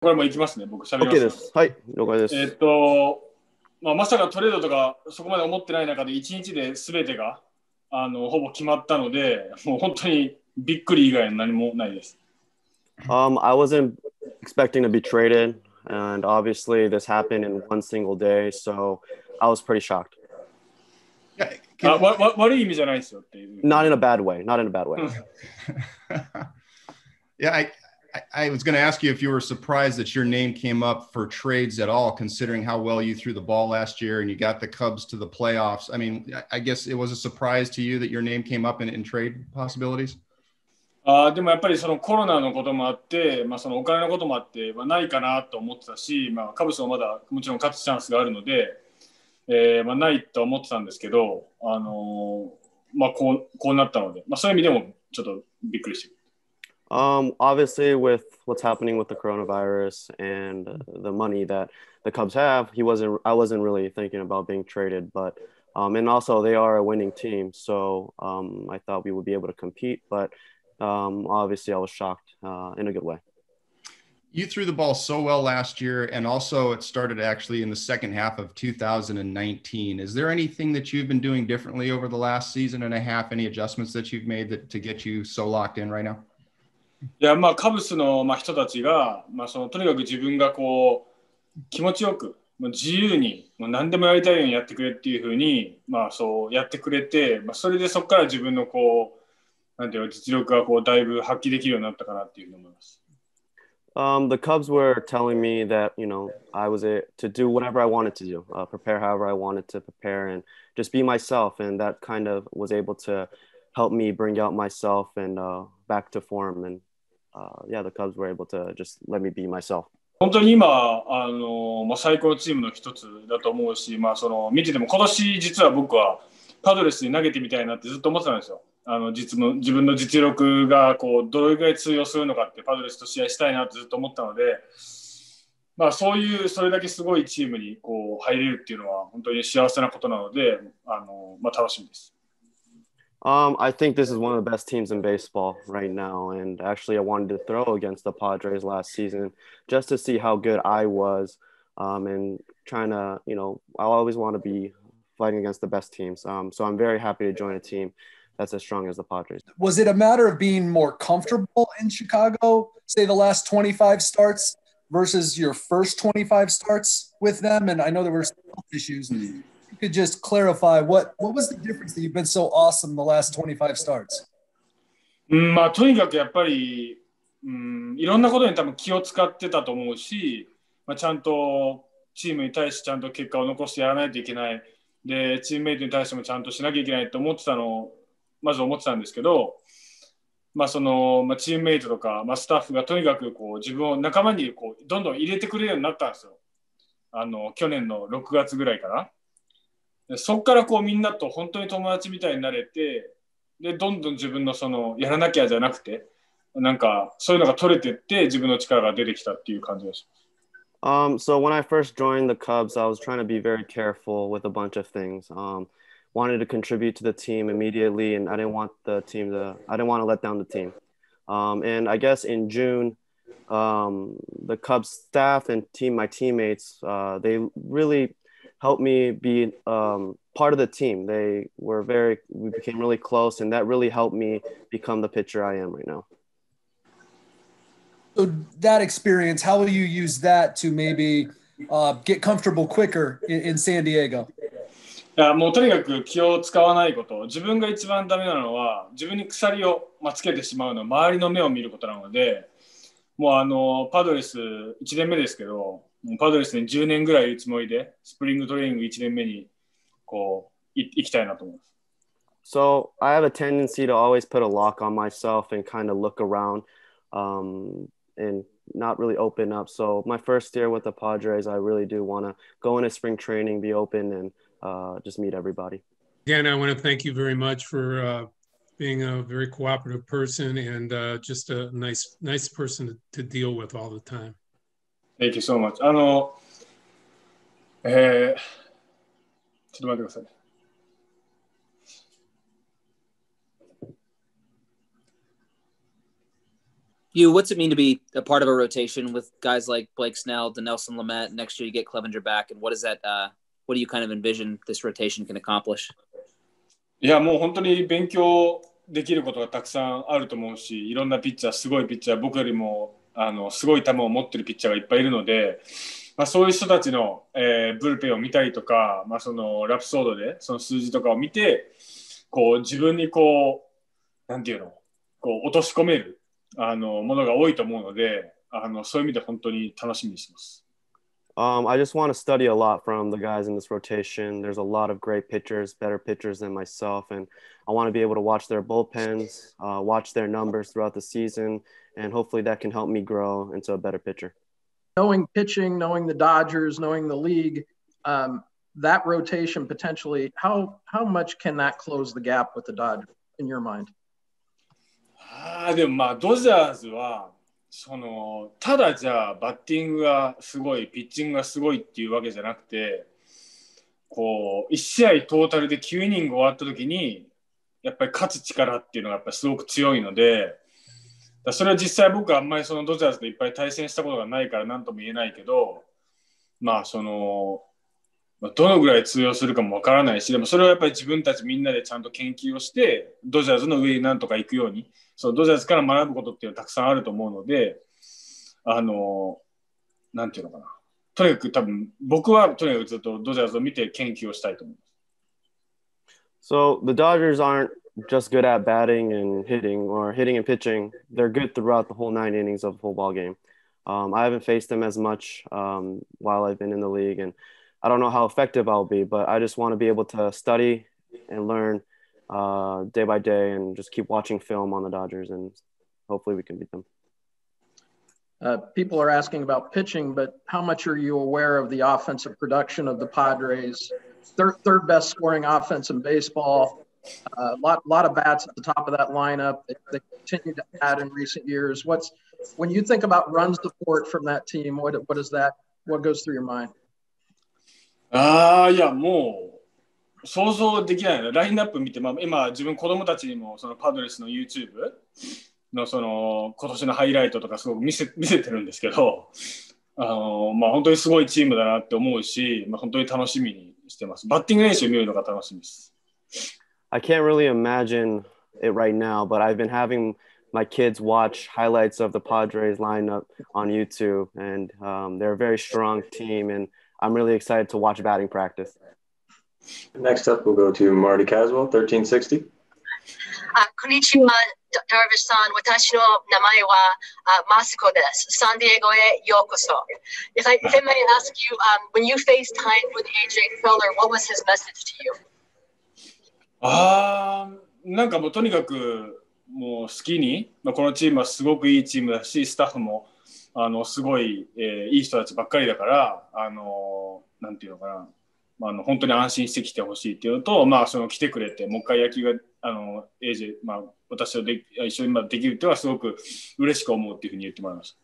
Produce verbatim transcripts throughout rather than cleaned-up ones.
これも行きますね。僕喋ります、 OK です。はい、了解です。 えーっと、まあ、まさかトレードとかそこまで思ってない中でいちにちで全てがあのほぼ決まったので、もう本当にびっくり以外の何もないです。 Um, I wasn't expecting to be traded, and obviously this happened in one single day, so I was pretty shocked. Yeah, あ can, わわ悪い意味じゃないですよっていう。 Not in a bad way. Not in a bad way. yeah, I, I, I was going to ask you if you were surprised that your name came up for trades at all, considering how well you threw the ball last year and you got the Cubs to the playoffs. I mean, I guess it was a surprise to you that your name came up in, in trade possibilities? あでもやっぱりそのコロナのこともあって、まあ、そのお金のこともあって、まあ、ないかなと思ってたし、まあ、カブスもまだもちろん勝つチャンスがあるので、えーまあ、ないと思ってたんですけど、あのーまあ、こう、こうなったので、まあ、そういう意味でもちょっとびっくりしてる。 Um, obviously, with what's happening with the coronavirus and the money that the Cubs have, he wasn't. I wasn't really thinking about being traded, but um, and also they are a winning team, so um, I thought we would be able to compete. But um, obviously, I was shocked uh, in a good way. You threw the ball so well last year, and also it started actually in the second half of two thousand nineteen. Is there anything that you've been doing differently over the last season and a half? Any adjustments that you've made that, to get you so locked in right now? いや、まあ、カブスの、まあ、人たちが、まあ、そのとにかく自分がこう気持ちよく、もう自由にもう何でもやりたいようにやってくれっていうふうに、まあ、そうやってくれて、まあ、それでそこから自分のこうなんていうの実力がこうだいぶ発揮できるようになったかなっていうふうに思います。 Um, the Cubs were telling me that, you know, I was a, to do whatever I wanted to do, uh, prepare however I wanted to prepare and just be myself. And that kind of was able to help me bring out myself and uh, back to form. And uh, yeah, the Cubs were able to just let me be myself. 本当に今あの、まあ、最高のチームの一つだと思うし、まあ、その見てても今年実は僕はパドレスに投げてみたいなってずっと思ってたんですよ。あの実の自分の実力がこうどれぐらい通用するのかってパドレスと試合したいなってずっと思ったので、まあ、そういうそれだけすごいチームにこう入れるっていうのは本当に幸せなことなので、あの、まあ、楽しみです。 Um, I think this is one of the best teams in baseball right now. And actually, I wanted to throw against the Padres last season just to see how good I was um, and trying to, you know, I always want to be fighting against the best teams. Um, so I'm very happy to join a team that's as strong as the Padres. Was it a matter of being more comfortable in Chicago, say the last twenty-five starts versus your first twenty-five starts with them? And I know there were some health issues. Mm-hmm. You could just clarify what, what was the difference that you've been so awesome the last twenty-five starts? うん、まあ、とにかくやっぱり、うん、いろんなことに多分気を使ってたと思うし、まあ、ちゃんとチームに対してちゃんと結果を残してやらないといけない。で、チームメイトに対してもちゃんとしなきゃいけないと思ってたのを、まず思ってたんですけど、まあそのまあ、チームメイトとか、まあ、スタッフがとにかくこう自分を仲間にこうどんどん入れてくれるようになったんですよ。あの去年のろくがつぐらいかな。でそこからこうみんなと本当に友達みたいになれて、でどんどん自分のそのやらなきゃじゃなくて、なんかそういうのが取れてって自分の力が出てきたっていう感じです。 Um, so when I first joined the Cubs, I was trying to be very careful with a bunch of things. Um, wanted to contribute to the team immediately, and I didn't want the team to, I didn't want to let down the team. Um, and I guess in June, um, the Cubs staff and team, my teammates, uh, they really helped me be um, part of the team. They were very, we became really close, and that really helped me become the pitcher I am right now. So that experience, how will you use that to maybe uh, get comfortable quicker in, in San Diego? いやもうとにかく気を使わないこと。自分が一番ダメなのは自分に鎖をつけてしまうのは周りの目を見ることなので、もうあのパドレスいちねんめですけど、パドレスにじゅうねんぐらいいるつもりでスプリングトレーニングいちねんめにこうい行きたいなと思います。 So I have a tendency to always put a lock on myself and kind of look around um, and not really open up. So my first year with the Padres, I really do want to go into spring training, be open, and uh, just meet everybody. Again, I want to thank you very much for uh, being a very cooperative person and uh, just a nice, nice person to, to deal with all the time. Thank you so much. あの、えー、ちょっと待ってください。 You, what's it mean to be a part of a rotation with guys like Blake Snell, Denelson Lamet? Next year you get Clevenger back, and what is that? Uh, what do you kind of envision this rotation can accomplish? いや、もう本当に勉強できることがたくさんあると思うし、いろんなピッチャー、すごいピッチャー、僕よりもあのすごい球を持ってるピッチャーがいっぱいいるので、まあ、そういう人たちの、えー、ブルペンを見たりとか、まあ、そのラプソードでその数字とかを見て、こう自分にこう、なんていうの、こう落とし込めるあのものが多いと思うので、あのそういう意味で本当に楽しみにしてます。 Um, I just want to study a lot from the guys in this rotation. There's a lot of great pitchers, better pitchers than myself, and I want to be able to watch their bullpens, uh, watch their numbers throughout the season, and hopefully that can help me grow into a better pitcher. Knowing pitching, knowing the Dodgers, knowing the league, um, that rotation potentially, how how much can that close the gap with the Dodgers in your mind? ああ、でもまあドジャーズはそのただじゃあバッティングがすごい、ピッチングがすごいっていうわけじゃなくて、こういち試合トータルできゅうイニング終わった時にやっぱり勝つ力っていうのがやっぱりすごく強いので、それは実際僕はあんまりそのドジャーズといっぱい対戦したことがないから何とも言えないけど、まあそのどのぐらい通用するかもわからないし、でもそれはやっぱり自分たちみんなでちゃんと研究をしてドジャーズの上になんとか行くように、そのドジャーズから学ぶことっていうのはたくさんあると思うので、あのなんていうのかな、とにかく多分僕はとにかくずっとドジャーズを見て研究をしたいと思います。 So the Dodgers aren't just good at batting and hitting or hitting and pitching. They're good throughout the whole nine innings of a full ball game. Um, I haven't faced them as much um, while I've been in the league, and I don't know how effective I'll be, but I just want to be able to study and learn uh, day by day and just keep watching film on the Dodgers, and hopefully we can beat them. Uh, people are asking about pitching, but how much are you aware of the offensive production of the Padres? Third, third best scoring offense in baseball. A uh, lot, lot of bats at the top of that lineup. They, they continue to add in recent years. What's when you think about run support from that team? What, what is that? What goes through your mind? ああ、いやもう想像できないな。ラインナップ見て、まあ、今自分子供たちにもそのパドレスの YouTube のその今年のハイライトとかすごく見せ、見せてるんですけど、あのまあ本当にすごいチームだなって思うし、まあ、本当に楽しみにしてます。バッティング練習見るのが楽しみです。 I can't really imagine it right now, but I've been having my kids watch highlights of the Padres lineup on YouTube, and um, they're a very strong team, and I'm really excited to watch batting practice. Next up, we'll go to Marty Caswell, thirteen sixty. Uh, konnichiwa, Darvish-san. Watashi no namae wa uh, Masako desu. San Diego e yokoso. If I, if I may ask you, um, when you FaceTimed with A J Preller, what was his message to you? ああ、なんかもうとにかくもう好きに、まあ、このチームはすごくいいチームだし、スタッフもあのすごい、えー、いい人たちばっかりだから、あのなんていうのかな、まあ、あの本当に安心してきてほしいっていうのと、まあ、その来てくれてもう一回野球があの エージェー、まあ、私とで一緒にできるっていうのはすごく嬉しく思うっていうふうに言ってもらいました。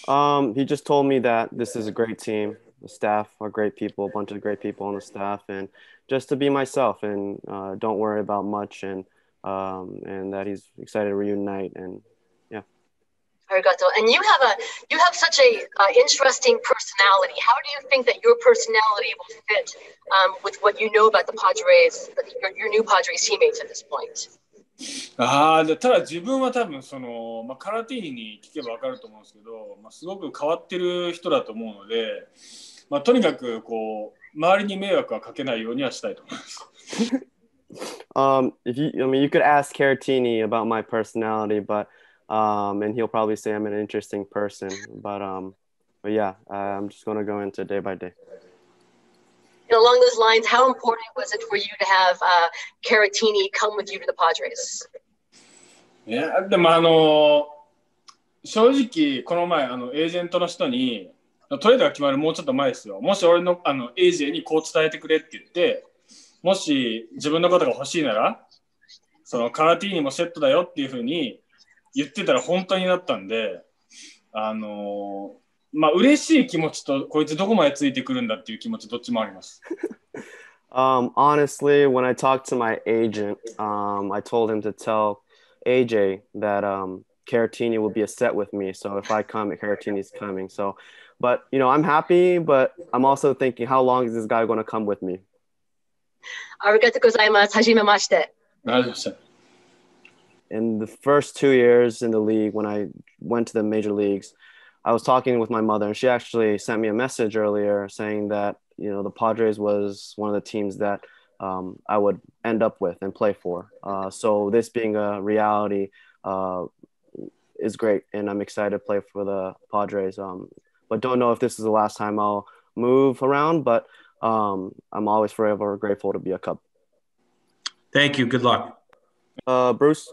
Um, he just told me that this is a great team. The staff are great people, a bunch of great people on the staff, and just to be myself and uh, don't worry about much, and um, and that he's excited to reunite, and yeah. Arigato. And you have a you have such a uh, interesting personality. How do you think that your personality will fit um, with what you know about the Padres, your, your new Padres teammates at this point? ああ、ただ自分は多分その、まあ、カラティーニに聞けば分かると思うんですけど、まあ、すごく変わってる人だと思うので、まあ、とにかくこう周りに迷惑はかけないようにはしたいと思います。 um, if you, I mean, you could ask Caratini about my personality, but um, and he'll probably say I'm an interesting person. But um, but yeah, I'm just going to go into day by day. And along those lines, how important was it for you to have uh, Caratini come with you to the Padres? いや、でもあの正直この前あのエージェントの人にトレードが決まるもうちょっと前ですよ。もし俺のあのエージェにこう伝えてくれって言って、もし自分のことが欲しいなら、そのカラティーニもセットだよっていうふうに言ってたら本当になったんで、あのまあ嬉しい気持ちとこいつどこまでついてくるんだっていう気持ちどっちもあります。 um, honestly, when I talked to my agent, um, I told him to tell A J that um, Caratini will be a set with me. So if I come, Caratini's coming. So, but you know, I'm happy, but I'm also thinking, how long is this guy going to come with me? ありがとうございます。はじめまして。 ありがとうございました。 In the first two years in the league, when I went to the major leagues, I was talking with my mother, and she actually sent me a message earlier saying that, you know, the Padres was one of the teams that um, I would end up with and play for. Uh, so this being a reality uh, is great, and I'm excited to play for the Padres. Um, but don't know if this is the last time I'll move around, but um, I'm always forever grateful to be a Cub. Thank you. Good luck. Uh, Bruce?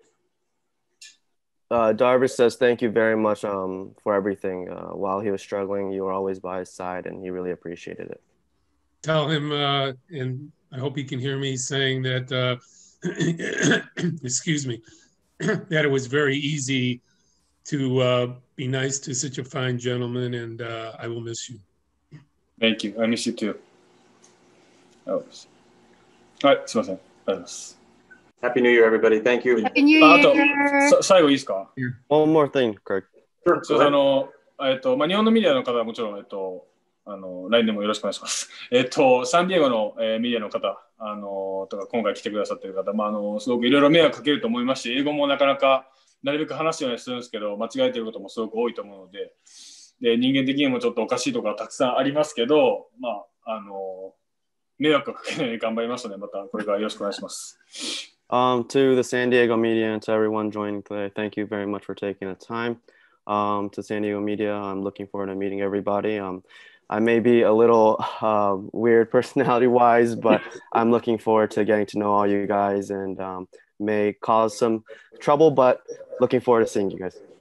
Uh, Darvish says thank you very much um, for everything. Uh, while he was struggling, you were always by his side, and he really appreciated it. Tell him, uh, and I hope he can hear me saying that, uh, excuse me, that it was very easy to uh, be nice to such a fine gentleman, and uh, I will miss you. Thank you. I miss you too. Oh. はい、すみません。ありがとうございます。 Happy New Year, everybody. Thank you. Happy New あと Year! さ最後いいですか？ One more thing, Craig. そうあの、えっとまあ、日本のメディアの方はもちろん、えっと、あの ライン でもよろしくお願いします。えっと、サンディエゴの、えー、メディアの方、あのとか今回来てくださっている方、まあ、あのすごくいろいろ迷惑かけると思いますし、英語もなかなかなるべく話すようにするんですけど、間違えてることもすごく多いと思うので、で人間的にもちょっとおかしいところがたくさんありますけど、まあ、あの迷惑をかけないように頑張りますので、またこれからよろしくお願いします。 Um, to the San Diego media and to everyone joining today, thank you very much for taking the time. Um, to San Diego media, I'm looking forward to meeting everybody. Um, I may be a little uh, weird personality-wise, but I'm looking forward to getting to know all you guys, and um, may cause some trouble, but looking forward to seeing you guys.